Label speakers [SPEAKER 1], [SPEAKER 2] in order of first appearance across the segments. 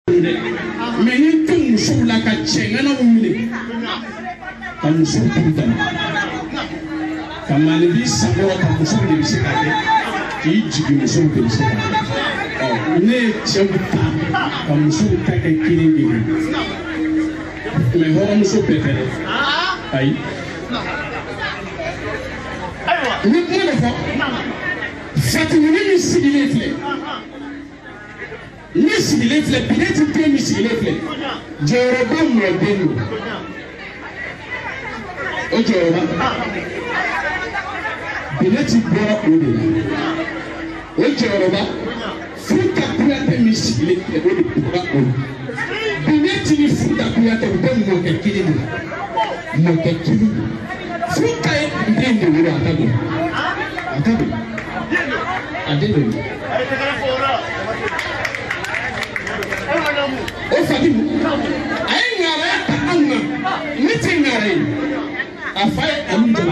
[SPEAKER 1] Mais il y a une chose là qui tient, on a oublié. Quand nous sommes tout quand Malibi savoir quand nous sommes de Sécadé, qui dit que nous sommes de Sécadé. Oh, ne tient pas quand nous sommes de Sécadé. Mais voilà, nous sommes préférés. Aïe. Nous pouvons le faire. Fatim, nous sommes les fleurs. Nous sommes les fleurs. Peut-être que nous sommes les fleurs. Djeli me béni. Ok, Bileti boa ode. Ok, Founta Kouyaté misile ode boa ode. Bileti ni Founta Kouyaté ode mokekili. Mokekili. Founta e ndende wura atabe. Atabe. Adebe. O Fatim. Ayi ngara ta anna. Niti ngara. Afai amidala.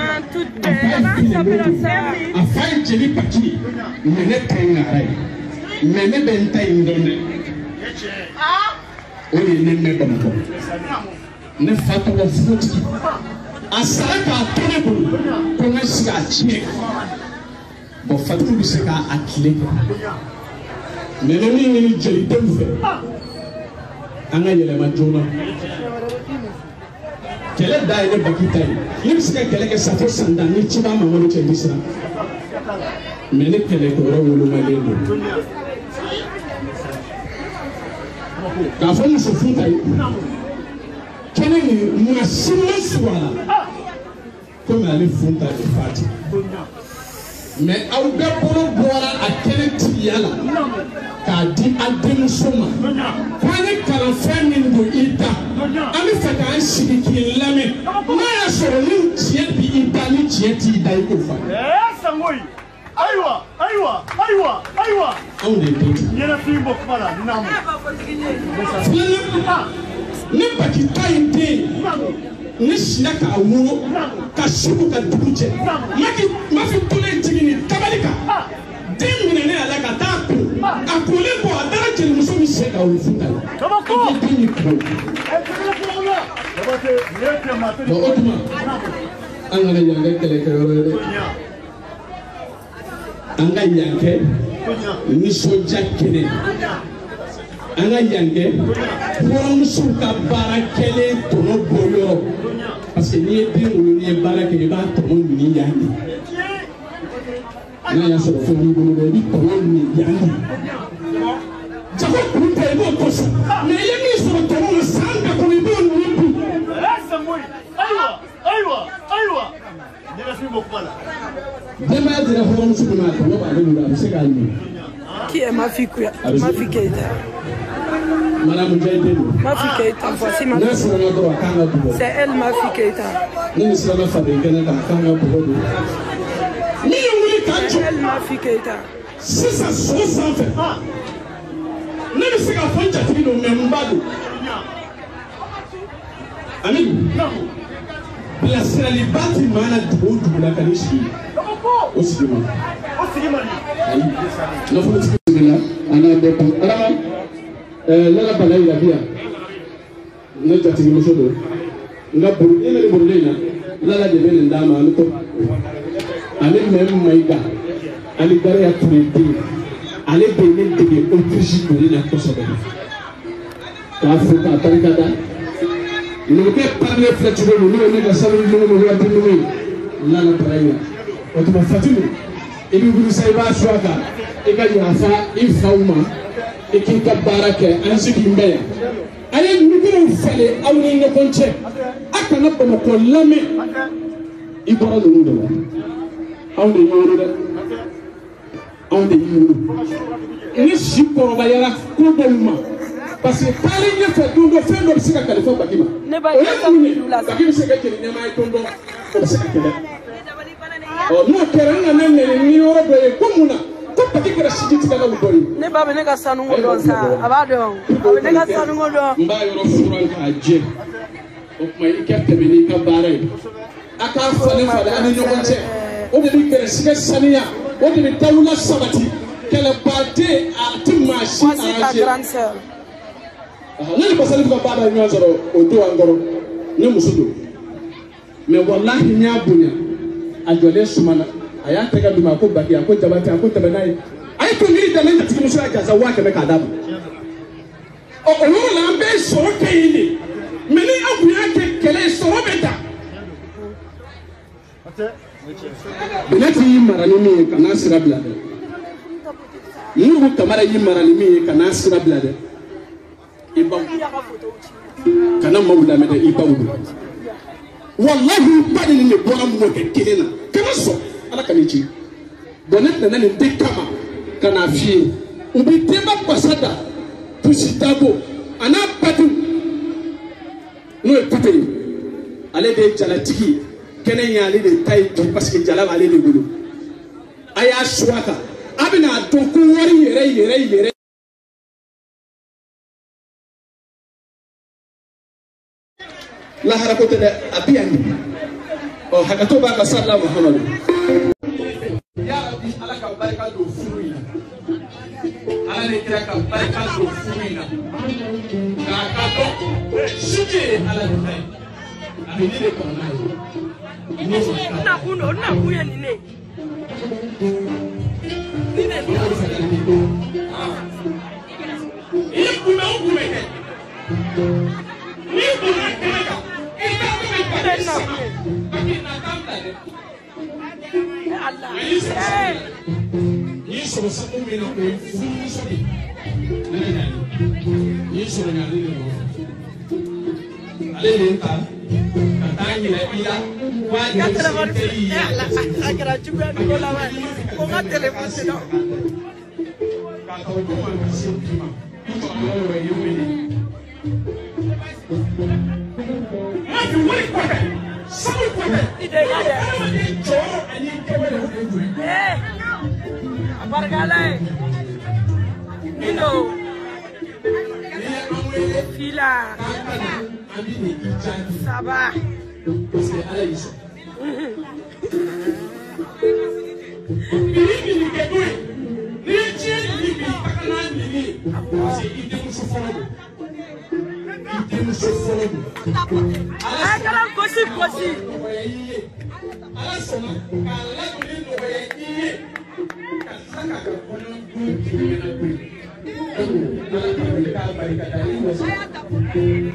[SPEAKER 1] Afai Djeli Baki. Mene tengarai. Mene benta indone. Oye nene bambo. Ne fata wa futi. Asaka atone bulu. Kona si achie. Bo Fatim biseka akile. Mene ni Djeli demfe. Anga yele majona. Quel est d'ailleurs Baki taille? Il sait qu'elle est sa force en dans les chibas maman qui est dit ça. Mais les qu'elle est au rôle de malien. Quand on se fout taille, quel est le soir comme elle est Founta de Fatim. Mais à Ougaporo boira à quel triala qu'a dit à Demusoma. Quand les calafans de Ita, ami fait un signe qui est l'ami. Maya sur l'une tiède puis Italie tiède d'Aïkofa. Aïwa. On est tous. Il y a la fille beaucoup là. Ne pas quitter une idée. Ne shinaka awuro ka shuku ka dubuje ma fi tole tigini tabalika demine ne ala ka taku akole bo adara Djeli muso mi se ka o Founta ko ni ko bo otuma angale yange kele kele anga yange ni soja kene anga yange muso ka bara kele tono boyo. Parce que ni bien ou ni balak ni ba to ni yandi. Na ya so fo ni bo ni to ni yandi. Jabo ku pe bo to sa. Mais ye mi so to mo sanga ko ni bo ni bu. Asa moy. Aywa. Ni la fi bo pala. Dema dire ho mo su ma ko ba ni ba se ka ni. Qui est ma fille Kouyaté? Ma fille Keita. Madame Djeli. Ma fille Keita, voici ma fille. C'est elle, ma fille Keita. C'est elle, ma fille Keita. Si ça se fait, ne me sais pas faire un film de Mbado. Ami, la célibate mana de la Kalishi. Aussi de moi. La politique de là, on a des là bala ila bia na tati mo sodo na buru ina le burlena la de ben ndama no to ale même maiga ale gare ya tundi ale benen de autriche ko ina ko sodo ka fuka tarikada no ke parler fletcho no ne ga salu no ya binu la praia o to Fatim e bi buru sai ba swaka e ga ya fa infauma et qui t'a baraqué, ainsi qu'il m'aime. Allez, nous devons faire les amis de conche. À quand on peut l'aimer, il pourra nous donner. On est heureux. Et les chiffres pour va y avoir complètement. Parce que par les fait tout le fait comme si la Californie Bakima. Ne pas y avoir Bakima c'est que les n'est pas tombé. Oh, nous querons même les numéros de communes. Ne ba ne ka sanu ngolo sa abado ne ka sanu ngolo mba yoro furan ka je o kuma ikete be ni ka bare aka fane fale ani nyokonche o de bi kere sike sania o de bi tawula sabati kele bate a timashi a je ne ni pasali ka baba ɲɔgɔn sɔrɔ o don an kɔrɔ ne muso don mais wallahi n y'a bonya a jɔlen sumana a y'a tɛgɛ di ma ko Baki a ko Diabaté a ko tɛmɛ n'a ye a ye tɔnkili da ne jatigi muso y'a jasa 500 k'a d'a ma o yɔrɔ la an bɛɛ sɔrɔ kɛ yen de mais ni aw kun y'a kɛ kɛlɛ ye sɔrɔ bɛ ta Bɛlɛti y'i mara ni min ye ka n'a sira bila dɛ Nuhu Kamara y'i mara ni min ye ka n'a sira bila dɛ i baw kana maaw lamɛn dɛ i baw don wallahi ba de nin de bɔra mɔkɛ kelen na kana sɔn Ala ka ni ci bon ne tɛnɛ nin de kama ka n'a f'i ye u bɛ denba basa da pusi dabo a n'a batu n'o ye Pite ye ale de ye jalatigi ye kɛnɛ in y'ale de ta ye parce que jala b'ale de bolo a y'a suwa kan a bɛna dɔn ko wari yɛrɛ lahara ko tɛ dɛ a bɛ yan ɔ hakɛto b'a ka salila Muhamadu ya Rabbi Ala ka barika don furu in na Ala de kira ka barika don furu in na k'a ka dɔn sini ye Ala de ta ye a bɛ ne de kɔnɔ n'a ye na kun ye nin ne ni ne ni i kunbɛ o kunbɛ kɛ ni kunbɛ kɛmɛ kan i ka kunbɛ kɛmɛ na Baki na kan bila dɛ ni sɔrɔ sabu min na o ye furumuso de ne bɛ ɲa ni sɔrɔ ɲali de nɔfɛ ale de ta ka taa ɲinɛ i la wa ka telefɔni teri ye a kɛra juguya ni ko laban ko ka telefɔni tɛ dɔn k'a fɔ ko ma ka se bi ma i kɔrɔmuso yɛrɛ ye wele ma fi wari kɔfɛ sanu kɔfɛ i de ka dɛ adamaden jɔyɔrɔ ani kɛwale de bɛ joli a barikala ye nin don fila saba parce que Ala y'i sɔn biri kɛ n'o ye n'i ye diɲɛ nin bi a ka n'a nin ye parce que i denmuso fɔlɔ don i denmuso fɔlɔ don Ala kɛra gosi nɔgɔya i ye Ala sɔnna k'a ladonni nɔgɔya i ye ka tila k'a ka kɔɲɔdon tɛmɛna to ye Ala ka barika da i wasa